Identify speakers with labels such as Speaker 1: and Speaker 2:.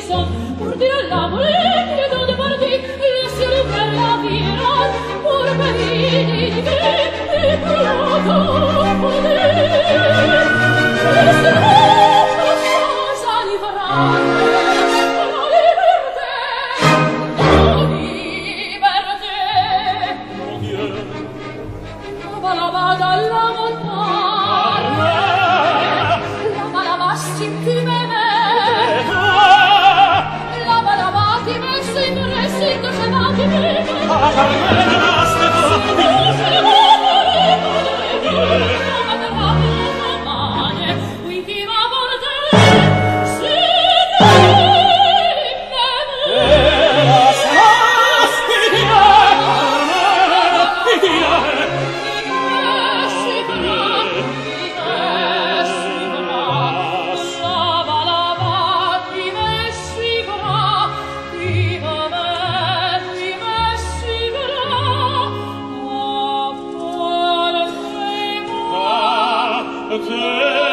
Speaker 1: sont pour dire l'amour que dans de parties le ciel ouvert la virage pour pays d'hiver et pour l'automne pour dire cosa livrare la liberté oh Dieu là-bas dalla montagna là-bas si tu m'aimais là-bas ti messo in resito se va ti
Speaker 2: Okay.